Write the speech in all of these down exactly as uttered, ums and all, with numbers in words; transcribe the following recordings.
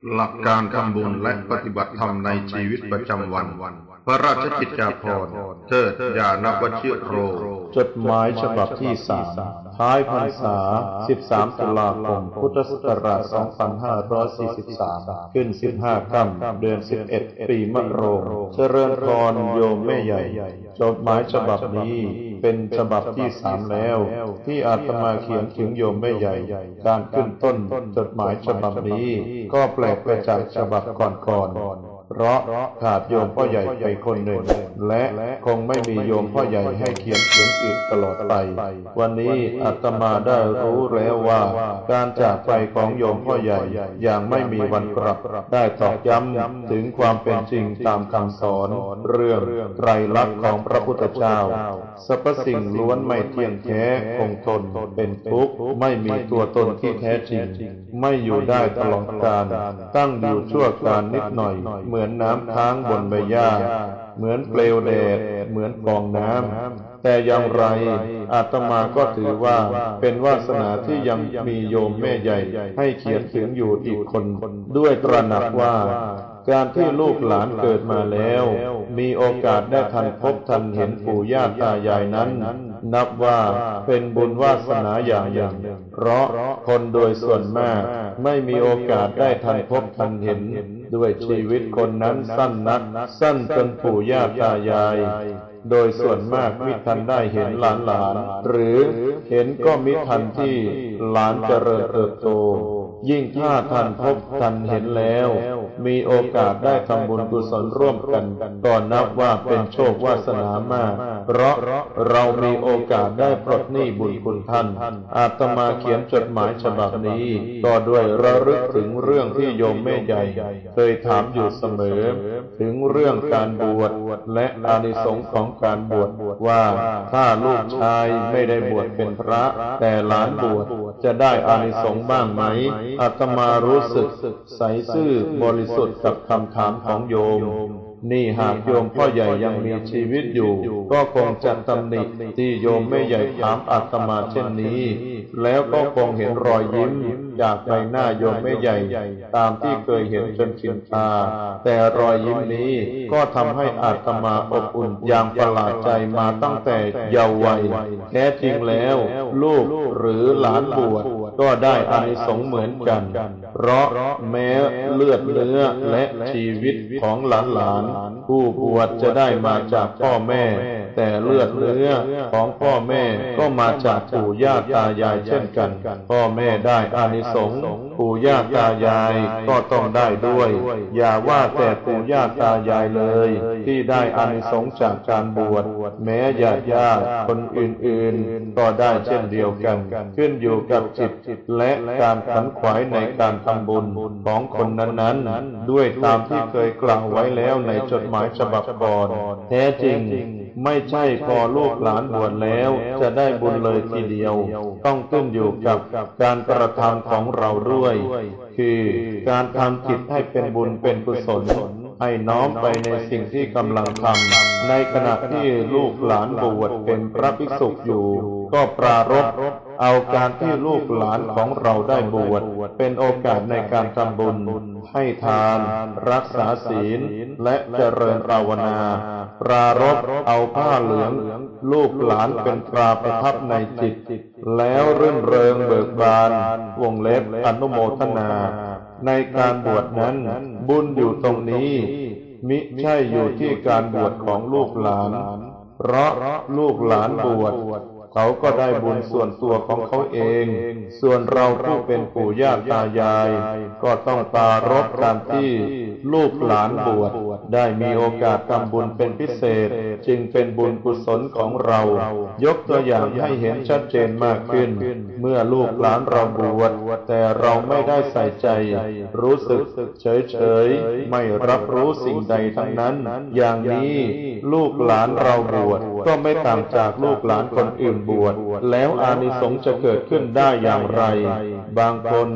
หลักการทำบุญและปฏิบัติธรรมในชีวิตประจำวัน พระราชกิจจาภรณ์ เทิดญาณวชิโรจดหมายฉบับที่สามท้ายพรรษา สิบสาม ตุลาคม พุทธศักราช สองพันห้าร้อยสี่สิบสาม ขึ้น สิบห้า ค่ำ เดือน สิบเอ็ด ปีมะโรงเจริญพรโยมแม่ใหญ่ จดหมายฉบับนี้เป็นฉบับที่สามแล้ว ที่อาตมาเขียนถึงโยมแม่ใหญ่ การขึ้นต้นจดหมายฉบับนี้ก็แปลกไปจากฉบับก่อนๆเพราะขาดโยมพ่อใหญ่ไปคนหนึ่งและคงไม่มีโยมพ่อใหญ่ให้เขียนถึงอีกตลอดไปวันนี้อาตมาได้รู้แล้วว่าการจากไปของโยมพ่อใหญ่อย่างไม่มีวันกลับได้ตอกย้ำถึงความเป็นจริงตามคำสอนเรื่องไตรลักษณ์ของพระพุทธเจ้าสรรพสิ่งล้วนไม่เที่ยงแท้คงทนเป็นทุกข์ไม่มีตัวตนที่แท้จริงไม่อยู่ได้ตลอดกาลตั้งอยู่ชั่วการนิดหน่อยเหมือนน้ำค้างบนใบหญ้าเหมือนเปลวแดดเหมือนฟองน้ำแต่อย่างไรอาตมาก็ถือว่าเป็นวาสนาที่ยังมีโยมแม่ใหญ่ให้เขียนถึงอยู่อีกคนด้วยตระหนักว่าการที่ลูกหลานเกิดมาแล้วมีโอกาสได้ทันพบทันเห็นปู่ย่าตายายนั้นนับว่าเป็นบุญวาสนาอย่างหนึ่งเพราะคนโดยส่วนมากไม่มีโอกาสได้ทันพบทันเห็นด้วยชีวิตคนนั้นสั้นนักสั้นจนปู่ย่าตายายโดยส่วนมากมิทันได้เห็นหลานหลานหรือเห็นก็มิทันที่หลานเจริญเติบโตยิ่งถ้าทันพบทันเห็นแล้วมีโอกาสได้ทำบุญกุศลร่วมกันก็นับว่าเป็นโชควาสนามากเพราะเรามีโอกาสได้ปลดหนี้บุญคุณท่านอาตมาเขียนจดหมายฉบับนี้ก็ด้วยระลึกถึงเรื่องที่โยมแม่ใหญ่เคยถามอยู่เสมอถึงเรื่องการบวชและอานิสงส์ของการบวชว่าถ้าลูกชายไม่ได้บวชเป็นพระแต่หลานบวชจะได้อานิสงส์บ้างไหมอาตมารู้สึกใสซื่อบริสุทธิ์กับคำถามของโยมนี่หากโยมพ่อใหญ่ยังมีชีวิตอยู่ก็คงจะตำหนิที่โยมแม่ใหญ่ถามอาตมาเช่นนี้แล้วก็คงเห็นรอยยิ้มจากใบหน้าโยมแม่ใหญ่ตามที่เคยเห็นจนชินตาแต่รอยยิ้มนี้ก็ทำให้อาตมาอบอุ่นอย่างประหลาดใจมาตั้งแต่เยาว์วัยแท้จริงแล้วลูกหรือหลานบวชก็ได้อานิสงส์เหมือนกันเพราะแม้เลือดเนื้อและชีวิตของหลานหลานผู้บวชจะได้มาจากพ่อแม่แต่เลือดเนื้อของพ่อแม่ก็มาจากปู่ย่าตายายเช่นกันพ่อแม่ได้อานิสงส์ปู่ย่าตายายก็ต้องได้ด้วยอย่าว่าแต่ปู่ย่าตายายเลยที่ได้อานิสงส์จากการบวชแม้ญาติญาติคนอื่นๆก็ได้เช่นเดียวกันขึ้นอยู่กับจิตและการขันขวายในการทำบุญของคนนั้นๆด้วยตามที่เคยกล่าวไว้แล้วในจดหมายฉบับก่อนแท้จริงไม่ใช่พอลูกหลานบวชแล้วจะได้บุญเลยทีเดียวต้องขึ้นอยู่กับการกระทำของเราด้วยคือการทำจิตให้เป็นบุญเป็นกุศลให้น้อมไปในสิ่งที่กำลังทำในขณะที่ลูกหลานบวชเป็นพระภิกษุอยู่ก็ปรารภเอาการที่ลูกหลานของเราได้บวชเป็นโอกาสในการทำบุญให้ทานรักษาศีลและเจริญภาวนาปรารภเอาผ้าเหลืองลูกหลานเป็นตราประทับในจิตแล้วรื่นเริงเบิกบานวงเล็บอนุโมทนาในการบวชนั้นบุญอยู่ตรงนี้มิใช่อยู่ที่การบวชของลูกหลานเพราะลูกหลานบวชเขาก็ได้บุญส่วนตัวของเขาเองส่วนเราผู้เป็นปู่ย่าตายายก็ต้องปรารภการที่ลูกหลานบวชได้มีโอกาสทำบุญเป็นพิเศษจึงเป็นบุญกุศลของเรายกตัวอย่างให้เห็นชัดเจนมากขึ้นเมื่อลูกหลานเราบวชแต่เราไม่ได้ใส่ใจรู้สึกเฉยๆไม่รับรู้สิ่งใดทั้งนั้นอย่างนี้ลูกหลานเราบวชก็ไม่ต่างจากลูกหลานคนอื่นบวชแล้วอานิสงส์จะเกิดขึ้นได้อย่างไรบางคน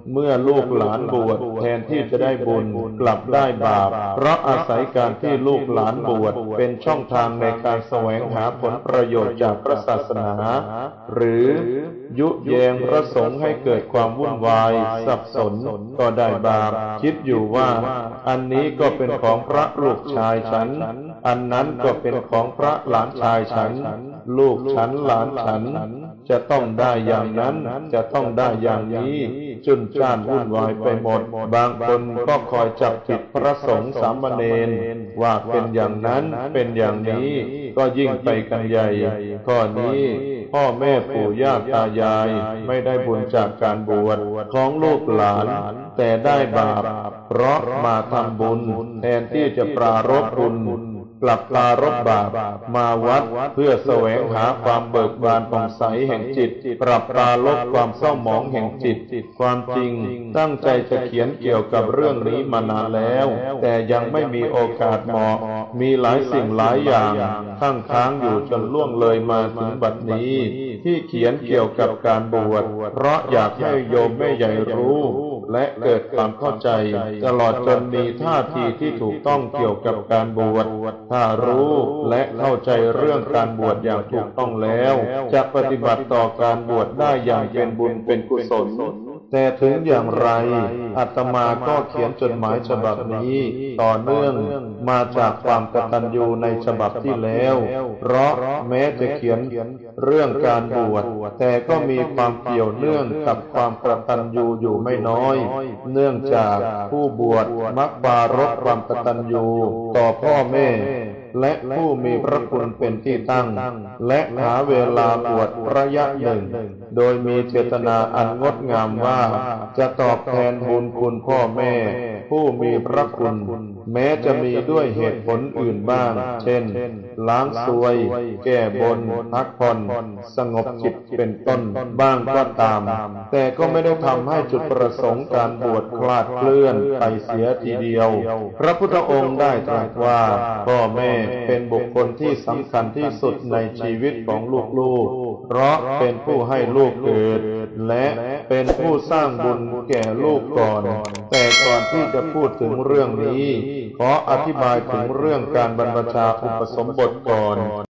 เมื่อลูกหลานบวชแทนที่จะได้บุญกลับได้บาปเพราะอาศัยการที่ลูกหลานบวชเป็นช่องทางในการแสวงหาผลประโยชน์จากพระศาสนาหรือยุแยงพระสงฆ์ให้เกิดความวุ่นวายสับสนก็ได้บาปคิดอยู่ว่าอันนี้ก็เป็นของพระลูกชายฉันอันนั้นก็เป็นของพระหลานชายฉันลูกฉันหลานฉันจะต้องได้อย่างนั้นจะต้องได้อย่างนี้จุนจ้านวุ่นวายไปหมดบางคนก็คอยจับผิดพระสงฆ์สามเณรว่าเป็นอย่างนั้นเป็นอย่างนี้ก็ยิ่งไปกันใหญ่ข้อนี้พ่อแม่ปู่ย่าตายายไม่ได้บุญจากการบวชของลูกหลานแต่ได้บาปเพราะมาทำบุญแทนที่จะปรารภบุญกลับปรารภบาปมาวัดเพื่อแสวงหาความเบิกบานผ่องใสแห่งจิตปรับปรารภความเศร้าหมองแห่งจิตความจริงตั้งใจจะเขียนเกี่ยวกับเรื่องนี้มานานแล้วแต่ยังไม่มีโอกาสเหมาะมีหลายสิ่งหลายอย่างข้างค้างอยู่จนล่วงเลยมาถึงบัดนี้ที่เขียนเกี่ยวกับการบวชเพราะอยากให้โยมแม่ใหญ่รู้และเกิดความเข้าใจตลอดจนมีท่าทีที่ถูกต้องเกี่ยวกับการบวชถ้ารู้และเข้าใจเรื่องการบวชอย่างถูกต้องแล้วจะปฏิบัติต่อการบวชได้อย่างเป็นบุญเป็นกุศลแต่ถึงอย่างไรอาตมาก็เขียนจดหมายฉบับนี้ต่อเนื่องมาจากความกตัญญูในฉบับที่แล้วเพราะแม้จะเขียนเรื่องการบวชแต่ก็มีความเกี่ยวเนื่องกับความกตัญญูอยู่ไม่น้อยเนื่องจากผู้บวชมักปรารภความกตัญญูต่อพ่อแม่และผู้มีพระคุณเป็นที่ตั้งและหาเวลาบวชระยะหนึ่งโดยมีเจตนาอันงดงามว่าจะตอบแทนบุญคุณพ่อแม่ผู้มีพระคุณแม้จะมีด้วยเหตุผลอื่นบ้างเช่นล้างซวยแก้บนพักผ่อนสงบจิตเป็นต้นบ้างก็ตามแต่ก็ไม่ได้ทำให้จุดประสงค์การบวชคลาดเคลื่อนไปเสียทีเดียวพระพุทธองค์ได้ตรัสว่าพ่อแม่เป็นบุคคลที่สำคัญที่สุดในชีวิตของลูกๆเพราะเป็นผู้ให้ลูกเกิดและเป็นผู้สร้างบุญแก่ลูกก่อนแต่ก่อนที่จะพูดถึงเรื่องนี้ขออธิบายถึงเรื่องการบรรพชาอุปสมบทก่อน